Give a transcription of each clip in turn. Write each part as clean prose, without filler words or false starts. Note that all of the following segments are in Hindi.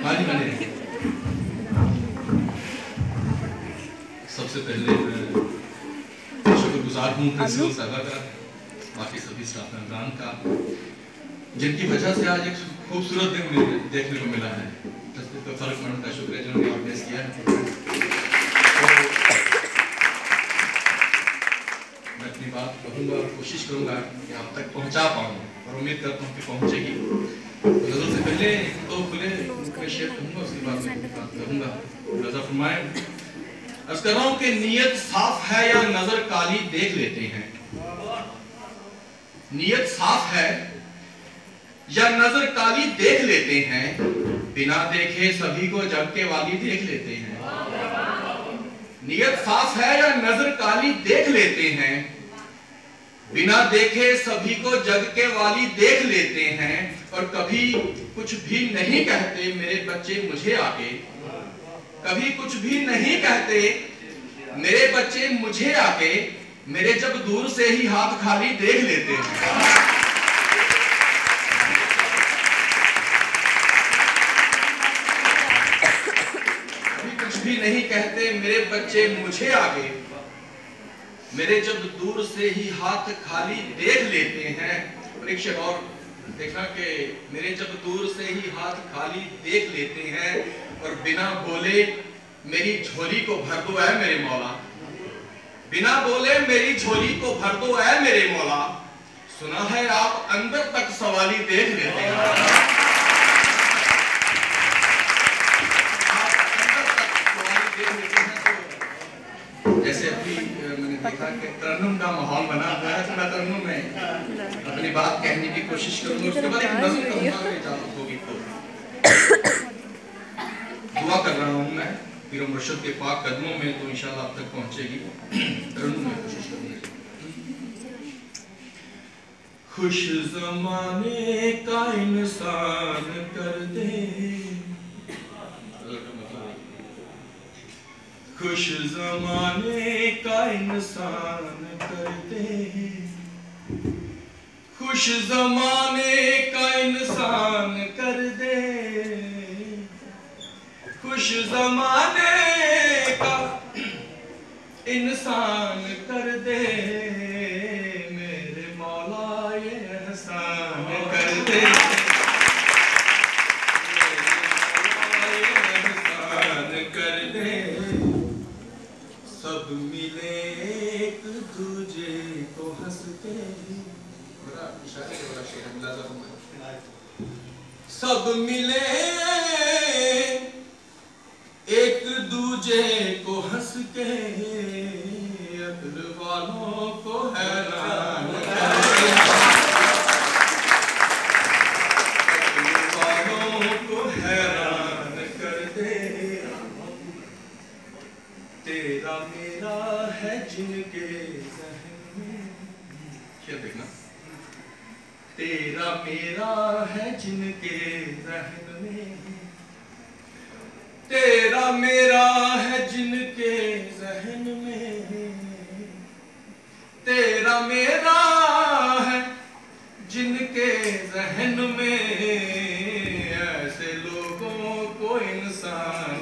आज मैंने सबसे पहले शुक्रगुजार हूँ प्रिंसिपल साहबा का, बाकी सभी स्टाफ मेंबरान का, जिनकी वजह से आज एक खूबसूरत दिन देखने को मिला है। तस्वीर पर फर्क मंड का शुक्र है जिन्होंने ऑर्गेनाइज किया है। तो मैं अपनी बात कहूँगा और कोशिश करूँगा कि आप तक पहुँचा पाऊँ, और उम्मीद करता हूँ कि पहुँचेगी। नजर से पहले तो खुले मैं शेयर करूँगा, उसके बाद मैं बात करूँगा। नजर फरमाएं। अर्ज़ कर रहा हूँ कि नीयत साफ है या नजर काली देख लेते हैं। नीयत साफ है या नजर काली देख लेते हैं, बिना देखे सभी को जग के वाली देख लेते हैं। नीयत साफ है या नजर काली देख लेते हैं, बिना देखे सभी को जग के वाली देख लेते हैं। और कभी कुछ भी नहीं कहते मेरे बच्चे मुझे आके, कभी कुछ भी नहीं कहते मेरे बच्चे मुझे आके, मेरे जब दूर से ही हाथ खाली देख लेते हैं। कभी कुछ भी नहीं कहते मेरे बच्चे मुझे आके, मेरे जब दूर से ही हाथ खाली देख लेते हैं। परीक्षा और देखना कि मेरे जब दूर से ही हाथ खाली देख लेते हैं, और बिना बोले मेरी झोली को भर दो ऐ मेरे मौला, बिना बोले मेरी झोली को भर दो ऐ मेरे मौला। सुना है आप अंदर तक सवाली देख लेते हैं, आप अंदर तक सवाली देख लेते हैं। तो जैसे अभी मैंने देखा कि तरन्नुम का माहौल बना हुआ है, तो मैं तरन्नुम में अपनी बात कहने की कोशिश करूंगा, उसके बाद एक नज़्म कहूंगा अगर इजाजत होगी तो। दुआ कर रहा हूं मैं पीर मुर्शिद के पाक कदमों में, तो इंशाल्लाह आप तक पहुंचेगी। तरन्नुम में कोशिश करूंगा। खुश ज़माने का इंसान कर दे, खुश ज़माने का इंसान कर दे, खुश ज़माने का इंसान कर दे, खुश ज़माने का इंसान कर दे, मेरे मौला ये एहसान कर दे, मेरे मौला ये एहसान कर दे। सब मिले एक दूजे को हंस के, सब मिले एक दूजे को हंस के, अक्ल वालों को हैरान कर दे, अक्ल वालों को हैरान कर दे। तेरा मेरा है जिनके ज़हन में, क्या देखना, तेरा मेरा है जिनके ज़हन में, तेरा मेरा है जिनके ज़हन में, तेरा मेरा है जिनके ज़हन में, ऐसे लोगों को इंसान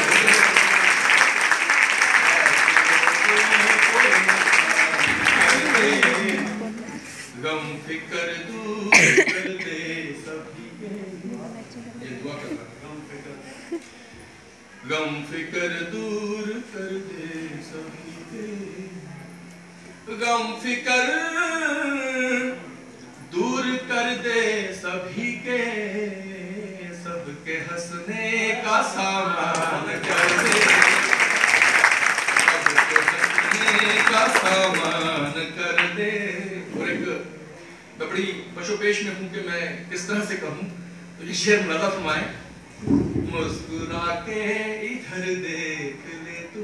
गम फिकर दूर कर दे सभी के, ये दुआ कर रहा है, गम फिकर दूर कर दे सभी के, गम फिकर दूर कर दे सभी के, सबके हंसने का सामान कर दे, सबके हंसने का सामान कर दे। और एक मैं बड़ी पशुपेश में हूँ कि मैं किस तरह से कहूँ, तो ये शेर मुलाजा फरमाएं। मुस्कुरा के इधर देख ले तू,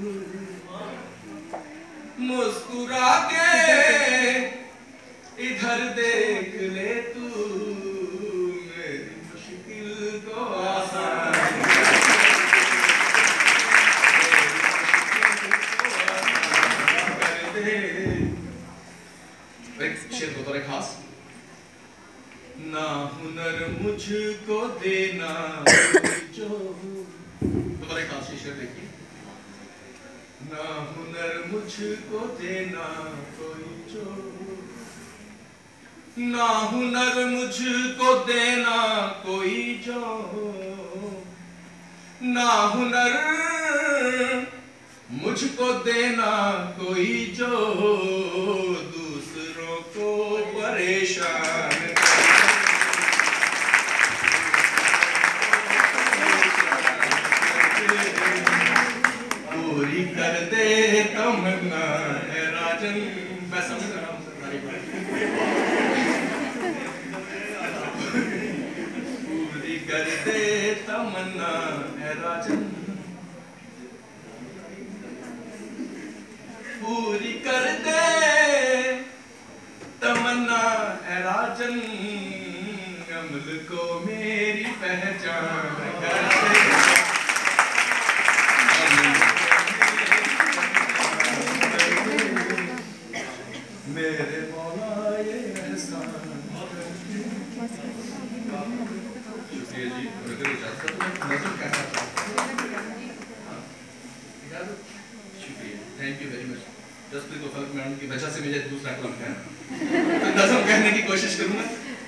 मुस्कुरा के इधर देख ले तू, मेरी मुश्किल को आसान कर दे। एक शेर बतौर खास, ना हुनर मुझको देना जो, दोबारा एक आखिरी शेर देखिए। ना हुनर मुझको देना कोई जो, ना हुनर मुझको देना कोई जो, ना हुनर मुझको देना कोई जो दूसरों को परेशान पूरी कर दे तमन्ना है राजन। मैं समझ रहा हूँ सरकारी बात, पूरी कर दे तमन्ना है राजन, पूरी कर दे तमन्ना है राजन, अमल को मेरी पहचान कर दे। मेरे मौला ये एहसान, शुक्रिया जी। शुक्रिया, thank you very much. Jaspreet वफाक मैडम की वजह से मुझे दूसरा कलम कहना, तो नज़म कहने की कोशिश करूंगा।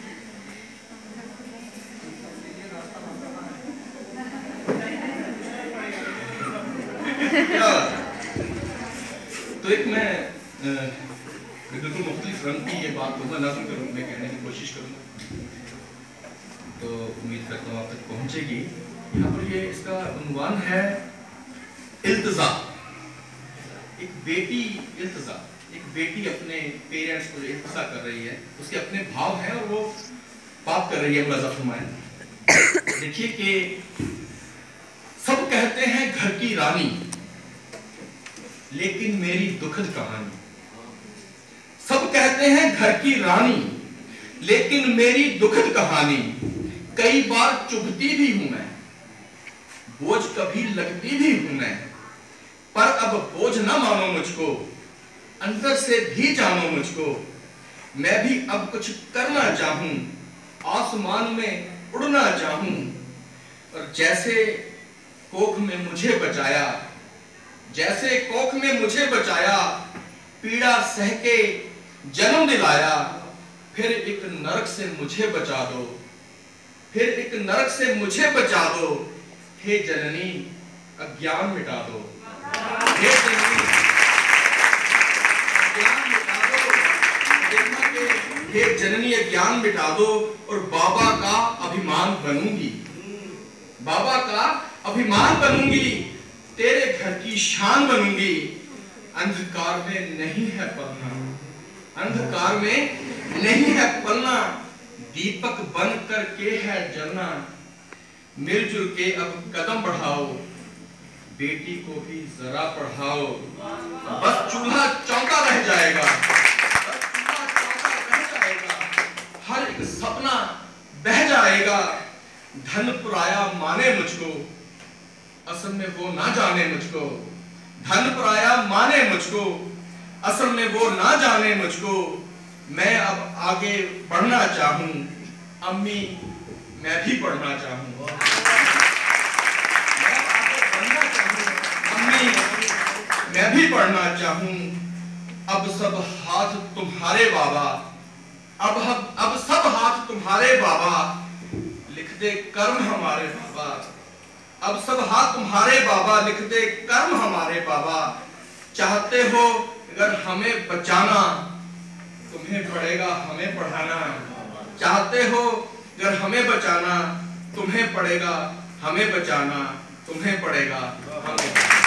तो एक मैं बिल्कुल मुख्तलिफ रंग की ये बात कहूँगा, नज़म के रूप में कहने की कोशिश करूँगा, तो उम्मीद करता हूँ आप तक पहुँचेगी। यहाँ पर ये इसका उन्वान है इल्तिज़ा। एक बेटी इल्तिज़ा, एक बेटी अपने पेरेंट्स को इल्तिज़ा कर रही है, उसके अपने भाव हैं और वो बात कर रही है। मुलाज़ा फरमाएं, देखिए कि सब कहते हैं घर की रानी, लेकिन मेरी दुखद कहानी। सब कहते हैं घर की रानी, लेकिन मेरी दुखद कहानी। कई बार चुभती भी हूं मैं, बोझ कभी लगती भी हूं मैं, पर अब बोझ ना मानो मुझको, अंदर से भी जानो मुझको। मैं भी अब कुछ करना चाहूं, आसमान में उड़ना चाहूं, और जैसे कोख में मुझे बचाया, जैसे कोख में मुझे बचाया, पीड़ा सह के जन्म दिलाया, फिर एक नरक से मुझे बचा दो, फिर एक नरक से मुझे बचा दो। हे जननी अज्ञान मिटा दो, हे जननी अज्ञान मिटा दो। देखना कि हे जननी अज्ञान मिटा दो, और बाबा का अभिमान बनूंगी, बाबा का अभिमान बनूंगी, तेरे घर की शान बनूंगी। अंधकार में नहीं है पलना, अंधकार में नहीं है पलना, दीपक बन करके है जलना। मिलजुल के अब कदम बढ़ाओ, बेटी को भी जरा पढ़ाओ। बस चूल्हा चौका रह जाएगा, बस चूल्हा चौका रह जाएगा, हर एक सपना बह जाएगा। धन पराया माने मुझको, असल में वो ना जाने मुझको। धन पराया माने मुझको, असल में वो ना जाने मुझको। मैं अब आगे बढ़ना चाहूं, अम्मी मैं भी पढ़ना चाहूं। मैं आगे बढ़ना चाहूं, अम्मी मैं भी पढ़ना चाहूं। अब सब हाथ तुम्हारे बाबा, अब सब हाथ तुम्हारे बाबा, लिख दे कर्म हमारे बाबा। अब सब हाथ तुम्हारे बाबा, लिख दे कर्म हमारे बाबा। चाहते हो अगर हमें बचाना, तुम्हें पड़ेगा हमें पढ़ाना। चाहते हो अगर हमें बचाना, तुम्हें पड़ेगा हमें बचाना, तुम्हें पड़ेगा हमें।